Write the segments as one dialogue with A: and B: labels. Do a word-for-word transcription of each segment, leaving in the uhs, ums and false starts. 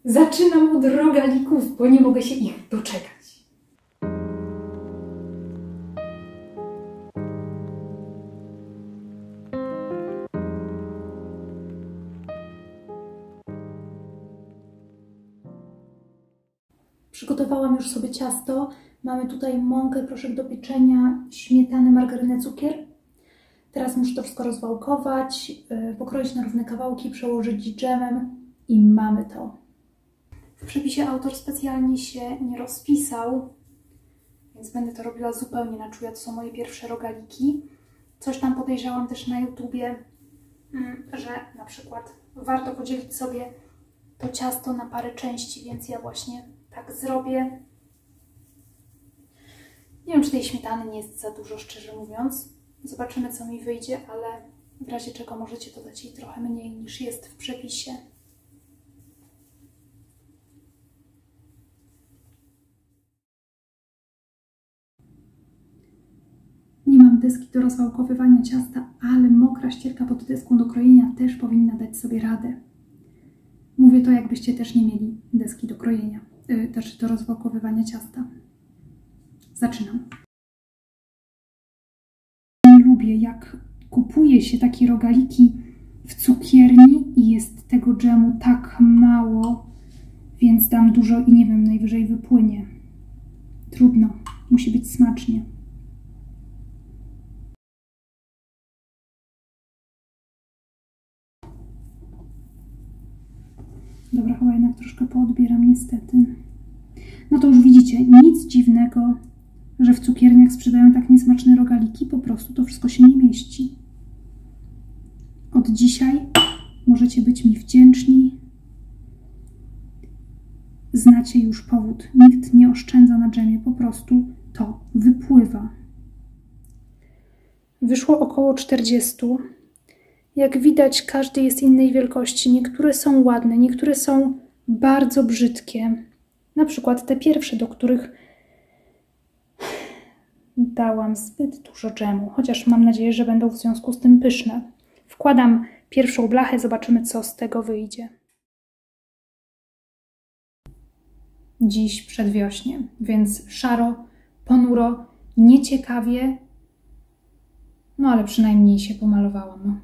A: Zaczynam od rogalików, bo nie mogę się ich doczekać. Przygotowałam już sobie ciasto. Mamy tutaj mąkę, proszek do pieczenia, śmietanę, margarynę, cukier. Teraz muszę to wszystko rozwałkować, yy, pokroić na równe kawałki, przełożyć dżemem i mamy to. W przepisie autor specjalnie się nie rozpisał, więc będę to robiła zupełnie na czuja. To są moje pierwsze rogaliki. Coś tam podejrzałam też na YouTubie, że na przykład warto podzielić sobie to ciasto na parę części, więc ja właśnie tak zrobię. Nie wiem, czy tej śmietany nie jest za dużo, szczerze mówiąc. Zobaczymy, co mi wyjdzie, ale w razie czego możecie dodać jej trochę mniej niż jest w przepisie. Nie mam deski do rozwałkowywania ciasta, ale mokra ścierka pod deską do krojenia też powinna dać sobie radę. Mówię to, jakbyście też nie mieli deski do krojenia, yy, też do rozwałkowywania ciasta. Zaczynam. Nie lubię, jak kupuje się takie rogaliki w cukierni i jest tego dżemu tak mało, więc dam dużo i nie wiem, najwyżej wypłynie. Trudno, musi być smacznie. Dobra, chyba jednak troszkę poodbieram niestety. No to już widzicie, nic dziwnego, że w cukierniach sprzedają tak niesmaczne rogaliki, po prostu to wszystko się nie mieści. Od dzisiaj możecie być mi wdzięczni. Znacie już powód. Nikt nie oszczędza na dżemie, po prostu to wypływa. Wyszło około czterdziestu. Jak widać, każdy jest innej wielkości. Niektóre są ładne, niektóre są bardzo brzydkie. Na przykład te pierwsze, do których dałam zbyt dużo dżemu, chociaż mam nadzieję, że będą w związku z tym pyszne. Wkładam pierwszą blachę, zobaczymy, co z tego wyjdzie. Dziś przedwiośnie, więc szaro, ponuro, nieciekawie, no ale przynajmniej się pomalowałam.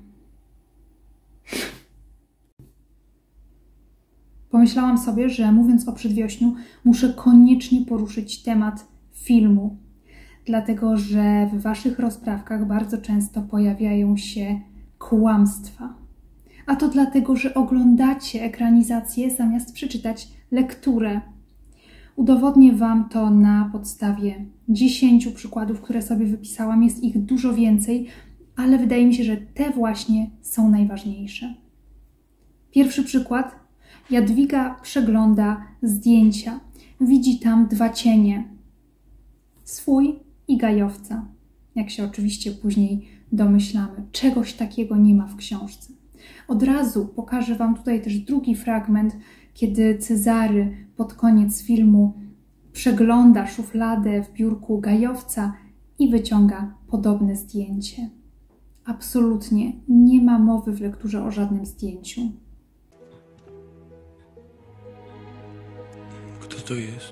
A: Pomyślałam sobie, że mówiąc o przedwiośniu, muszę koniecznie poruszyć temat filmu, dlatego że w waszych rozprawkach bardzo często pojawiają się kłamstwa. A to dlatego, że oglądacie ekranizację zamiast przeczytać lekturę. Udowodnię wam to na podstawie dziesięciu przykładów, które sobie wypisałam. Jest ich dużo więcej, ale wydaje mi się, że te właśnie są najważniejsze. Pierwszy przykład. Jadwiga przegląda zdjęcia. Widzi tam dwa cienie. Swój i gajowca. Jak się oczywiście później domyślamy. Czegoś takiego nie ma w książce. Od razu pokażę wam tutaj też drugi fragment, kiedy Cezary pod koniec filmu przegląda szufladę w biurku gajowca i wyciąga podobne zdjęcie. Absolutnie nie ma mowy w lekturze o żadnym zdjęciu.
B: Kto to jest?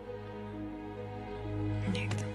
C: Nikt.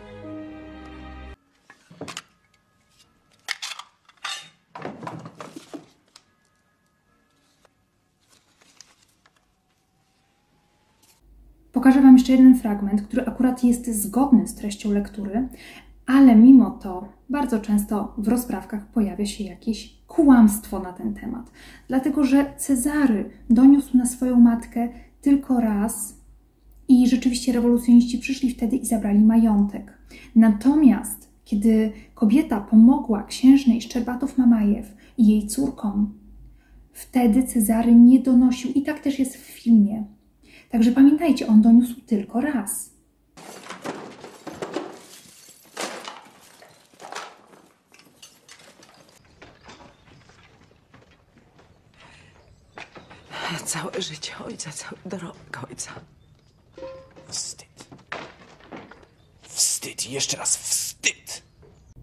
A: Pokażę wam jeszcze jeden fragment, który akurat jest zgodny z treścią lektury, ale mimo to bardzo często w rozprawkach pojawia się jakieś kłamstwo na ten temat. Dlatego, że Cezary doniósł na swoją matkę tylko raz i rzeczywiście rewolucjoniści przyszli wtedy i zabrali majątek. Natomiast kiedy kobieta pomogła księżnej Szczerbatów-Mamajew i jej córkom, wtedy Cezary nie donosił i tak też jest w filmie. Także pamiętajcie, on doniósł tylko raz.
C: Całe życie ojca, cały dorobek ojca.
B: Wstyd. Wstyd. Jeszcze raz wstyd.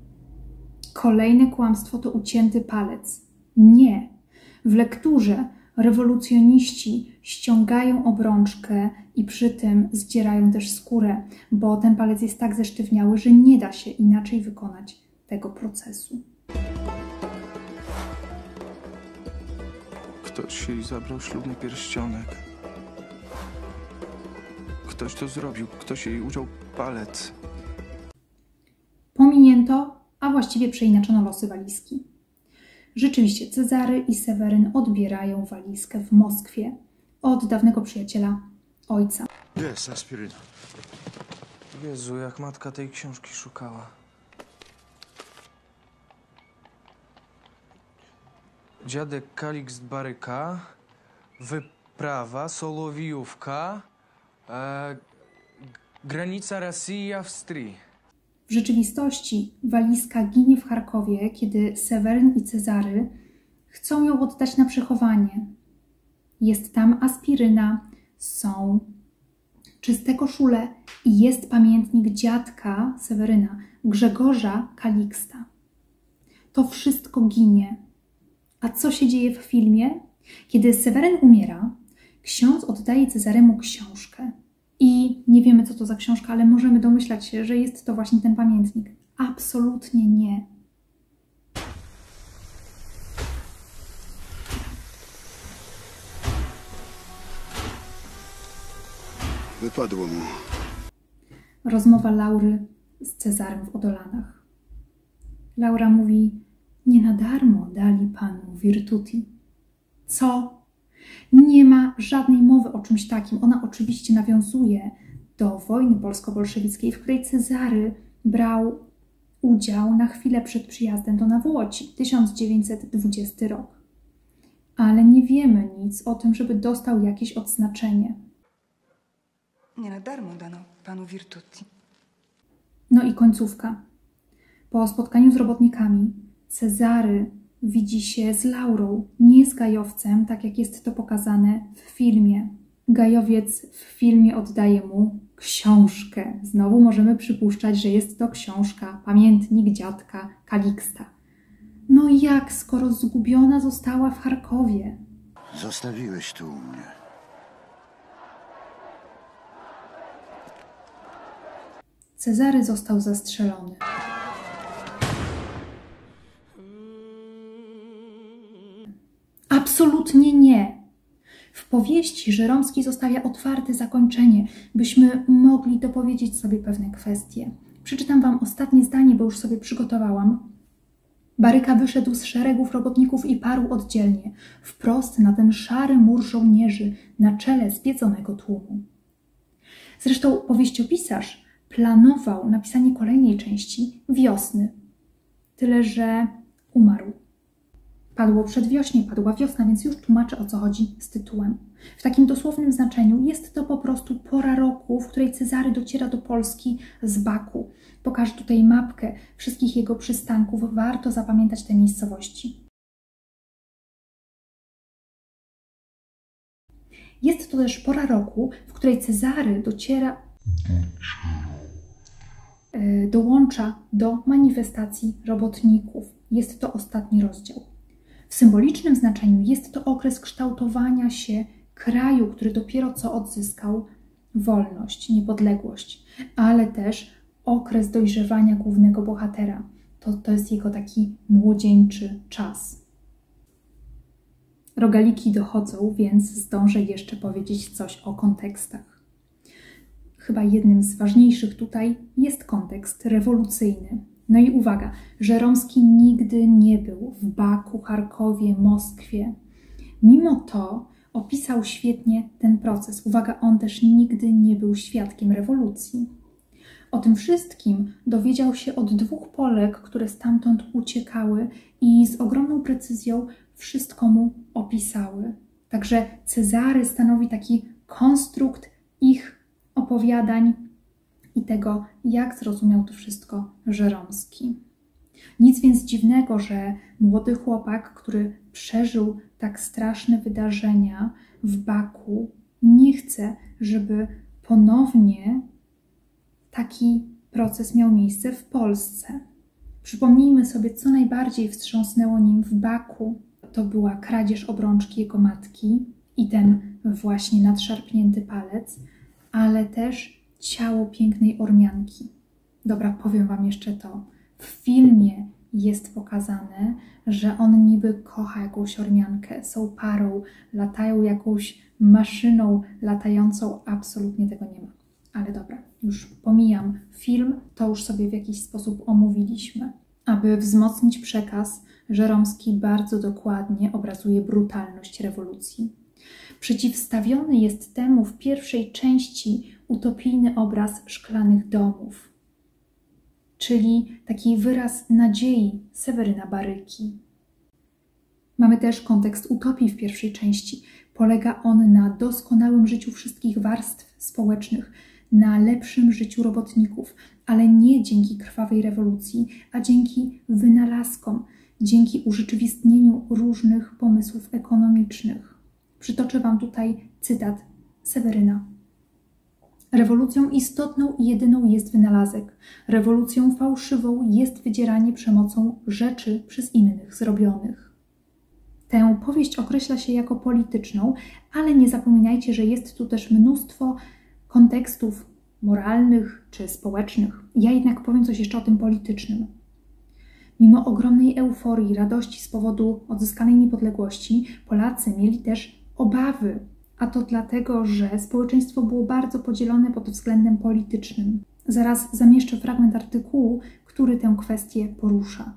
A: Kolejne kłamstwo to ucięty palec. Nie. W lekturze Rewolucjoniści ściągają obrączkę i przy tym zdzierają też skórę, bo ten palec jest tak zesztywniały, że nie da się inaczej wykonać tego procesu.
D: Ktoś jej zabrał ślubny pierścionek. Ktoś to zrobił, ktoś jej uciął palec.
A: Pominięto, a właściwie przeinaczono losy walizki. Rzeczywiście Cezary i Seweryn odbierają walizkę w Moskwie od dawnego przyjaciela ojca.
D: Jest aspiryna. Jezu, jak matka tej książki szukała. Dziadek Kalikst Baryka, wyprawa, Solowijówka, e, granica Rosji i Austrii.
A: W rzeczywistości walizka ginie w Charkowie, kiedy Seweryn i Cezary chcą ją oddać na przechowanie. Jest tam aspiryna, są czyste koszule i jest pamiętnik dziadka Seweryna, Grzegorza Kaliksta. To wszystko ginie. A co się dzieje w filmie? Kiedy Seweryn umiera, ksiądz oddaje Cezaremu książkę. I nie wiemy, co to za książka, ale możemy domyślać się, że jest to właśnie ten pamiętnik. Absolutnie nie.
E: Wypadło mu.
A: Rozmowa Laury z Cezarym w Odolanach. Laura mówi: nie na darmo dali panu virtuti. Co? Nie ma żadnej mowy o czymś takim. Ona oczywiście nawiązuje do wojny polsko-bolszewickiej, w której Cezary brał udział na chwilę przed przyjazdem do Nawłoci, tysiąc dziewięćset dwudziesty rok. Ale nie wiemy nic o tym, żeby dostał jakieś odznaczenie.
F: Nie na darmo dano panu virtuti.
A: No i końcówka. Po spotkaniu z robotnikami Cezary widzi się z Laurą, nie z Gajowcem, tak jak jest to pokazane w filmie. Gajowiec w filmie oddaje mu książkę. Znowu możemy przypuszczać, że jest to książka, pamiętnik dziadka Kaliksta. No jak, skoro zgubiona została w Charkowie?
E: Zostawiłeś tu u mnie.
A: Cezary został zastrzelony. Absolutnie nie. W powieści Żeromski zostawia otwarte zakończenie, byśmy mogli dopowiedzieć sobie pewne kwestie. Przeczytam wam ostatnie zdanie, bo już sobie przygotowałam. Baryka wyszedł z szeregów robotników i parł oddzielnie, wprost na ten szary mur żołnierzy, na czele zwiedzonego tłumu. Zresztą powieściopisarz planował napisanie kolejnej części wiosny, tyle że umarł. Padło przedwiośnie, padła wiosna, więc już tłumaczę, o co chodzi z tytułem. W takim dosłownym znaczeniu jest to po prostu pora roku, w której Cezary dociera do Polski z Baku. Pokażę tutaj mapkę wszystkich jego przystanków. Warto zapamiętać te miejscowości. Jest to też pora roku, w której Cezary dociera, dołącza do manifestacji robotników. Jest to ostatni rozdział. W symbolicznym znaczeniu jest to okres kształtowania się kraju, który dopiero co odzyskał wolność, niepodległość, ale też okres dojrzewania głównego bohatera. To, to jest jego taki młodzieńczy czas. Rogaliki dochodzą, więc zdążę jeszcze powiedzieć coś o kontekstach. Chyba jednym z ważniejszych tutaj jest kontekst rewolucyjny. No i uwaga, Żeromski nigdy nie był w Baku, Charkowie, Moskwie. Mimo to opisał świetnie ten proces. Uwaga, on też nigdy nie był świadkiem rewolucji. O tym wszystkim dowiedział się od dwóch Polek, które stamtąd uciekały i z ogromną precyzją wszystko mu opisały. Także Cezary stanowi taki konstrukt ich opowiadań i tego, jak zrozumiał to wszystko Żeromski. Nic więc dziwnego, że młody chłopak, który przeżył tak straszne wydarzenia w Baku, nie chce, żeby ponownie taki proces miał miejsce w Polsce. Przypomnijmy sobie, co najbardziej wstrząsnęło nim w Baku. to była kradzież obrączki jego matki i ten właśnie nadszarpnięty palec, ale też ciało pięknej Ormianki. Dobra, powiem wam jeszcze to. W filmie jest pokazane, że on niby kocha jakąś Ormiankę, są parą, latają jakąś maszyną latającą, absolutnie tego nie ma. Ale dobra, już pomijam film, to już sobie w jakiś sposób omówiliśmy. Aby wzmocnić przekaz, Żeromski bardzo dokładnie obrazuje brutalność rewolucji. Przeciwstawiony jest temu w pierwszej części utopijny obraz szklanych domów, czyli taki wyraz nadziei Seweryna Baryki. Mamy też kontekst utopii w pierwszej części. Polega on na doskonałym życiu wszystkich warstw społecznych, na lepszym życiu robotników, ale nie dzięki krwawej rewolucji, a dzięki wynalazkom, dzięki urzeczywistnieniu różnych pomysłów ekonomicznych. Przytoczę wam tutaj cytat Seweryna. Rewolucją istotną i jedyną jest wynalazek. Rewolucją fałszywą jest wydzieranie przemocą rzeczy przez innych zrobionych. Tę powieść określa się jako polityczną, ale nie zapominajcie, że jest tu też mnóstwo kontekstów moralnych czy społecznych. Ja jednak powiem coś jeszcze o tym politycznym. Mimo ogromnej euforii, radości z powodu odzyskanej niepodległości, Polacy mieli też obawy, a to dlatego, że społeczeństwo było bardzo podzielone pod względem politycznym. Zaraz zamieszczę fragment artykułu, który tę kwestię porusza.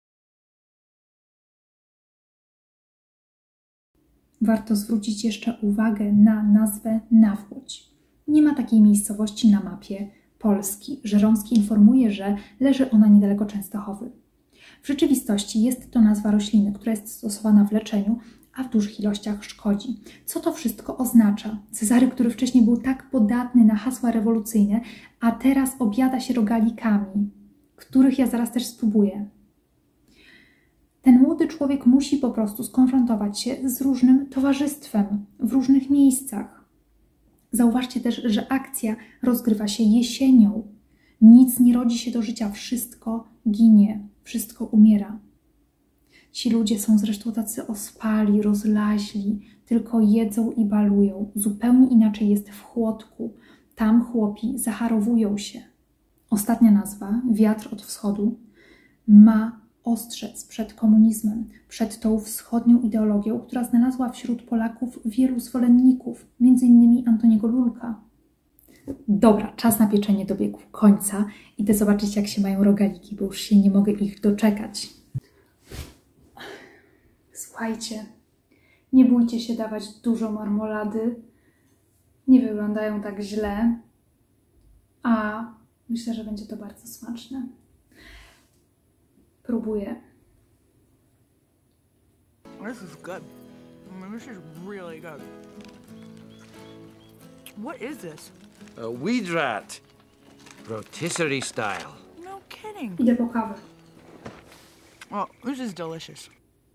A: Warto zwrócić jeszcze uwagę na nazwę Nawłodź. Nie ma takiej miejscowości na mapie Polski. Żeromski informuje, że leży ona niedaleko Częstochowy. W rzeczywistości jest to nazwa rośliny, która jest stosowana w leczeniu, a w dużych ilościach szkodzi. Co to wszystko oznacza? Cezary, który wcześniej był tak podatny na hasła rewolucyjne, a teraz objada się rogalikami, których ja zaraz też spróbuję. Ten młody człowiek musi po prostu skonfrontować się z różnym towarzystwem w różnych miejscach. Zauważcie też, że akcja rozgrywa się jesienią. Nic nie rodzi się do życia, wszystko ginie, wszystko umiera. Ci ludzie są zresztą tacy ospali, rozlaźli, tylko jedzą i balują. Zupełnie inaczej jest w Chłodku. Tam chłopi zacharowują się. Ostatnia nazwa, Wiatr od Wschodu, ma ostrzec przed komunizmem, przed tą wschodnią ideologią, która znalazła wśród Polaków wielu zwolenników, między innymi Antoniego Lulka. Dobra, czas na pieczenie dobiegł końca. Idę zobaczyć, jak się mają rogaliki, bo już się nie mogę ich doczekać. Słuchajcie, nie bójcie się dawać dużo marmolady. Nie wyglądają tak źle, a myślę, że będzie to bardzo smaczne. Próbuję.
G: This is good. I mean, this is really good. What is this?
B: A weed rat. Rotisserie style.
G: No kidding.
A: Idę po kawę.
G: Well, this is delicious.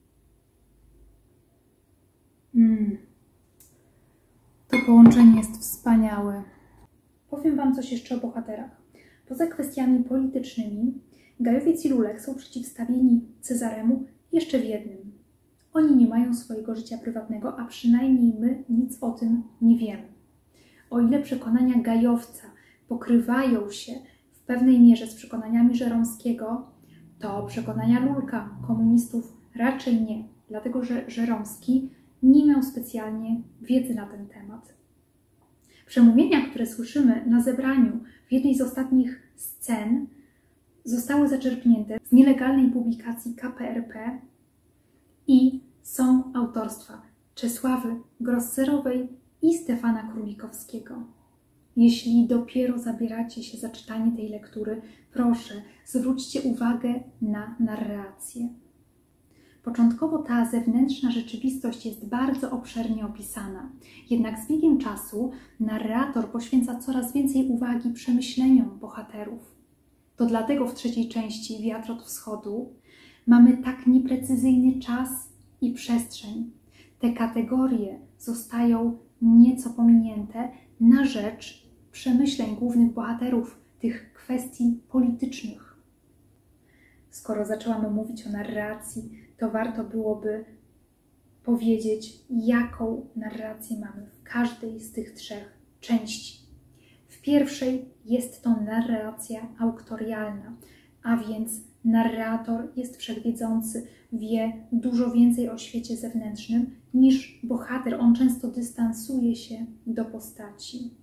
A: Mm. To połączenie jest wspaniałe. Powiem wam coś jeszcze o bohaterach. Poza kwestiami politycznymi, Gajowiec i Lulek są przeciwstawieni Cezaremu jeszcze w jednym. Oni nie mają swojego życia prywatnego, a przynajmniej my nic o tym nie wiemy. O ile przekonania Gajowca pokrywają się w pewnej mierze z przekonaniami Żeromskiego, to przekonania Lulka, komunistów raczej nie, dlatego że Żeromski nie miał specjalnie wiedzy na ten temat. Przemówienia, które słyszymy na zebraniu w jednej z ostatnich scen, zostały zaczerpnięte z nielegalnej publikacji K P R P i są autorstwa Czesławy Grosserowej i Stefana Królikowskiego. Jeśli dopiero zabieracie się za czytanie tej lektury, proszę, zwróćcie uwagę na narrację. Początkowo ta zewnętrzna rzeczywistość jest bardzo obszernie opisana, jednak z biegiem czasu narrator poświęca coraz więcej uwagi przemyśleniom bohaterów. To dlatego w trzeciej części Wiatr od Wschodu mamy tak nieprecyzyjny czas i przestrzeń. Te kategorie zostają nieco pominięte na rzecz przemyśleń głównych bohaterów, tych kwestii politycznych. Skoro zaczęłam mówić o narracji, to warto byłoby powiedzieć, jaką narrację mamy w każdej z tych trzech części. W pierwszej jest to narracja auktorialna, a więc narrator jest wszechwiedzący, wie dużo więcej o świecie zewnętrznym niż bohater. On często dystansuje się do postaci.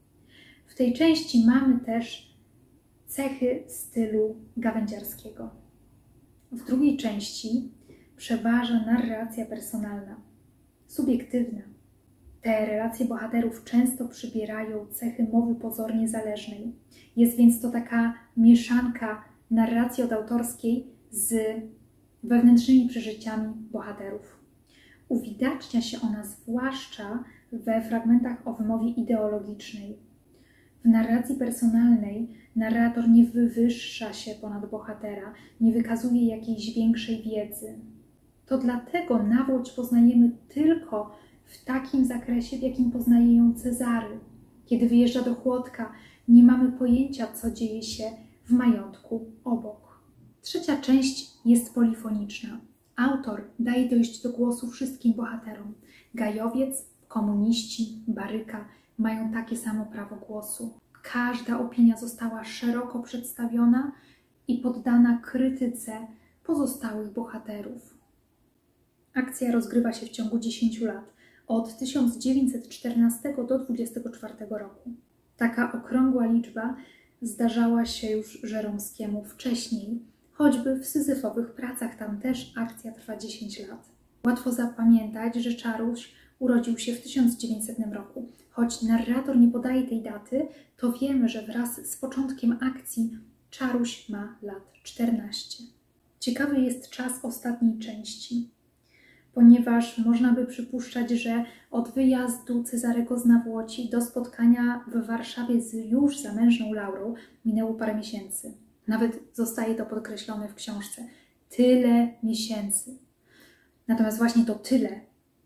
A: W tej części mamy też cechy stylu gawędziarskiego. W drugiej części przeważa narracja personalna, subiektywna. Te relacje bohaterów często przybierają cechy mowy pozornie zależnej. Jest więc to taka mieszanka narracji odautorskiej z wewnętrznymi przeżyciami bohaterów. Uwidacznia się ona zwłaszcza we fragmentach o wymowie ideologicznej. W narracji personalnej narrator nie wywyższa się ponad bohatera, nie wykazuje jakiejś większej wiedzy. To dlatego Nawłoć poznajemy tylko w takim zakresie, w jakim poznaje ją Cezary. Kiedy wyjeżdża do Chłodka, nie mamy pojęcia, co dzieje się w majątku obok. Trzecia część jest polifoniczna. Autor daje dojść do głosu wszystkim bohaterom. Gajowiec, komuniści, Baryka mają takie samo prawo głosu. Każda opinia została szeroko przedstawiona i poddana krytyce pozostałych bohaterów. Akcja rozgrywa się w ciągu dziesięciu lat, od tysiąc dziewięćset czternastego do dwudziestego czwartego roku. Taka okrągła liczba zdarzała się już Żeromskiemu wcześniej, choćby w Syzyfowych pracach, tam też akcja trwa dziesięć lat. Łatwo zapamiętać, że Czaruś urodził się w tysiąc dziewięćsetnym roku. Choć narrator nie podaje tej daty, to wiemy, że wraz z początkiem akcji Czaruś ma lat czternaście. Ciekawy jest czas ostatniej części, ponieważ można by przypuszczać, że od wyjazdu Cezarego z Nawłoci do spotkania w Warszawie z już zamężną Laurą minęło parę miesięcy. Nawet zostaje to podkreślone w książce. Tyle miesięcy. Natomiast właśnie to tyle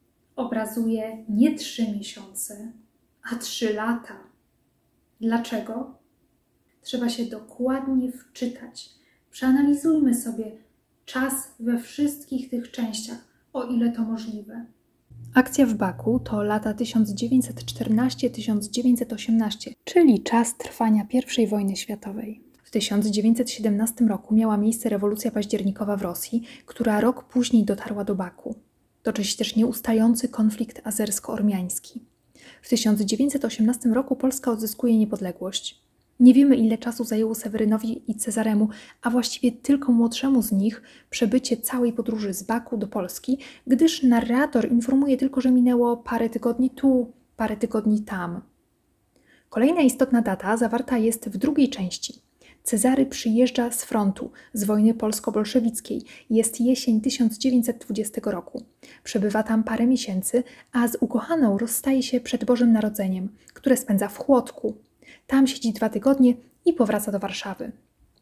A: obrazuje nie trzy miesiące, a trzy lata. Dlaczego? Trzeba się dokładnie wczytać. Przeanalizujmy sobie czas we wszystkich tych częściach, o ile to możliwe. Akcja w Baku to lata tysiąc dziewięćset czternaście do tysiąc dziewięćset osiemnaście, czyli czas trwania pierwszej wojny światowej. W tysiąc dziewięćset siedemnastym roku miała miejsce rewolucja październikowa w Rosji, która rok później dotarła do Baku. Toczy się też nieustający konflikt azersko-ormiański. W tysiąc dziewięćset osiemnastym roku Polska odzyskuje niepodległość. Nie wiemy, ile czasu zajęło Sewerynowi i Cezaremu, a właściwie tylko młodszemu z nich, przebycie całej podróży z Baku do Polski, gdyż narrator informuje tylko, że minęło parę tygodni tu, parę tygodni tam. Kolejna istotna data zawarta jest w drugiej części. Cezary przyjeżdża z frontu, z wojny polsko-bolszewickiej. Jest jesień tysiąc dziewięćset dwudziestego roku. Przebywa tam parę miesięcy, a z ukochaną rozstaje się przed Bożym Narodzeniem, które spędza w Chłodku. Tam siedzi dwa tygodnie i powraca do Warszawy.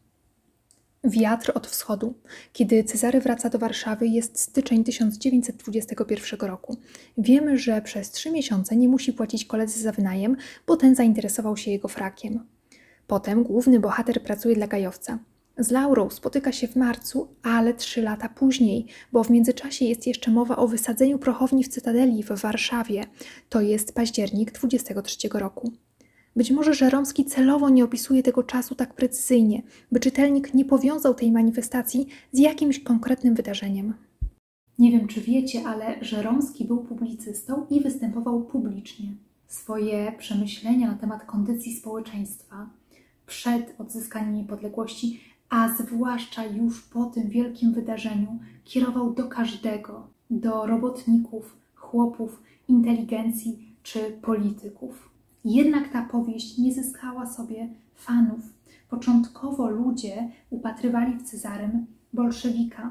A: Wiatr od wschodu. Kiedy Cezary wraca do Warszawy, jest styczeń tysiąc dziewięćset dwudziestego pierwszego roku. Wiemy, że przez trzy miesiące nie musi płacić koledzy za wynajem, bo ten zainteresował się jego frakiem. Potem główny bohater pracuje dla Gajowca. Z Laurą spotyka się w marcu, ale trzy lata później, bo w międzyczasie jest jeszcze mowa o wysadzeniu prochowni w Cytadeli w Warszawie. To jest październik dwudziestego trzeciego roku. Być może Żeromski celowo nie opisuje tego czasu tak precyzyjnie, by czytelnik nie powiązał tej manifestacji z jakimś konkretnym wydarzeniem. Nie wiem, czy wiecie, ale Żeromski był publicystą i występował publicznie. Swoje przemyślenia na temat kondycji społeczeństwa przed odzyskaniem niepodległości, a zwłaszcza już po tym wielkim wydarzeniu, kierował do każdego, do robotników, chłopów, inteligencji czy polityków. Jednak ta powieść nie zyskała sobie fanów. Początkowo ludzie upatrywali w Cezarym bolszewika,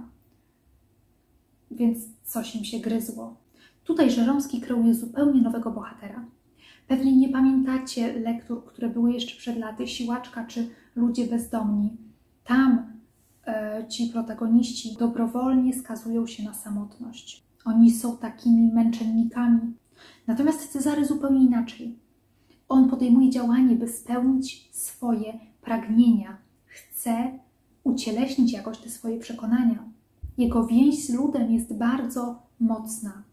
A: więc coś im się gryzło. Tutaj Żeromski kreuje zupełnie nowego bohatera. Pewnie nie pamiętacie lektur, które były jeszcze przed laty, Siłaczka czy Ludzie bezdomni. Tam e, ci protagoniści dobrowolnie skazują się na samotność. Oni są takimi męczennikami. Natomiast Cezary zupełnie inaczej. On podejmuje działanie, by spełnić swoje pragnienia. Chce ucieleśnić jakoś te swoje przekonania. Jego więź z ludem jest bardzo mocna.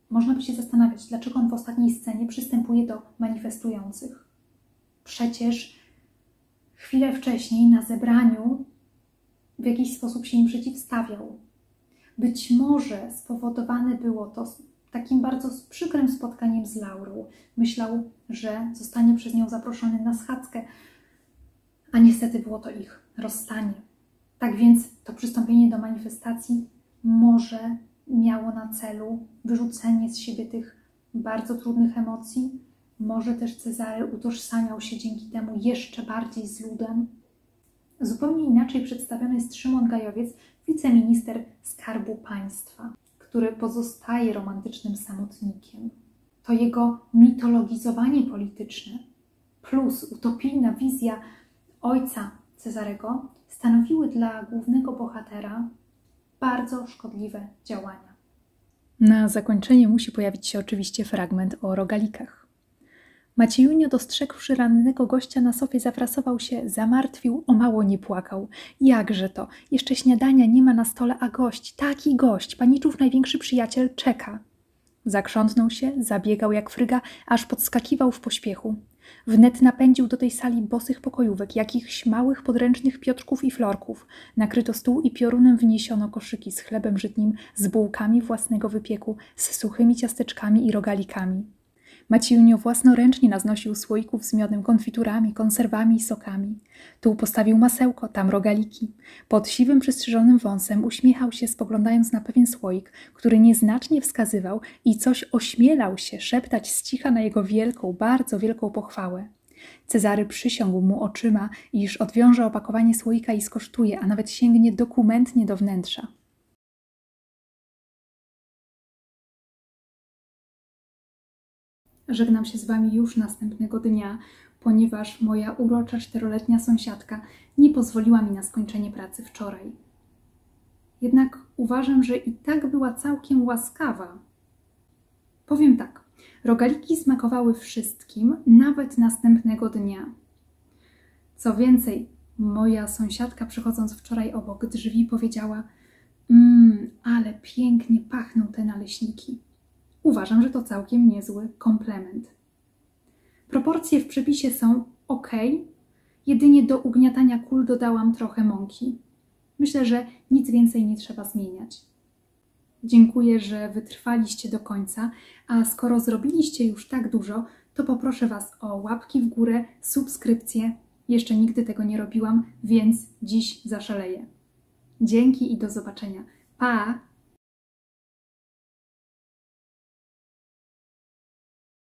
A: można by się zastanawiać, dlaczego on w ostatniej scenie przystępuje do manifestujących. Przecież chwilę wcześniej na zebraniu w jakiś sposób się im przeciwstawiał. Być może spowodowane było to takim bardzo przykrym spotkaniem z Laurą. Myślał, że zostanie przez nią zaproszony na schadzkę, a niestety było to ich rozstanie. Tak więc to przystąpienie do manifestacji może miało na celu wyrzucenie z siebie tych bardzo trudnych emocji. Może też Cezary utożsamiał się dzięki temu jeszcze bardziej z ludem. Zupełnie inaczej przedstawiony jest Szymon Gajowiec, wiceminister Skarbu Państwa, który pozostaje romantycznym samotnikiem. To jego mitologizowanie polityczne plus utopijna wizja ojca Cezarego stanowiły dla głównego bohatera bardzo szkodliwe działania. Na zakończenie musi pojawić się oczywiście fragment o rogalikach. Maciejunio, dostrzegłszy rannego gościa na sofie, zafrasował się, zamartwił, o mało nie płakał. Jakże to? Jeszcze śniadania nie ma na stole, a gość, taki gość, paniczów największy przyjaciel, czeka. Zakrzątnął się, zabiegał jak fryga, aż podskakiwał w pośpiechu. Wnet napędził do tej sali bosych pokojówek, jakichś małych podręcznych Piotrków i Florków. Nakryto stół i piorunem wniesiono koszyki z chlebem żytnim, z bułkami własnego wypieku, z suchymi ciasteczkami i rogalikami. Maciejunio własnoręcznie naznosił słoików z miodem, konfiturami, konserwami i sokami. Tu postawił masełko, tam rogaliki. Pod siwym, przystrzyżonym wąsem uśmiechał się, spoglądając na pewien słoik, który nieznacznie wskazywał i coś ośmielał się szeptać z cicha na jego wielką, bardzo wielką pochwałę. Cezary przysiągł mu oczyma, iż odwiąże opakowanie słoika i skosztuje, a nawet sięgnie dokumentnie do wnętrza. Żegnam się z Wami już następnego dnia, ponieważ moja urocza czteroletnia sąsiadka nie pozwoliła mi na skończenie pracy wczoraj. Jednak uważam, że i tak była całkiem łaskawa. Powiem tak, rogaliki smakowały wszystkim, nawet następnego dnia. Co więcej, moja sąsiadka, przechodząc wczoraj obok drzwi, powiedziała: mmm, ale pięknie pachną te naleśniki. Uważam, że to całkiem niezły komplement. Proporcje w przepisie są ok, jedynie do ugniatania kul dodałam trochę mąki. Myślę, że nic więcej nie trzeba zmieniać. Dziękuję, że wytrwaliście do końca, a skoro zrobiliście już tak dużo, to poproszę Was o łapki w górę, subskrypcję. Jeszcze nigdy tego nie robiłam, więc dziś zaszaleję. Dzięki i do zobaczenia. Pa!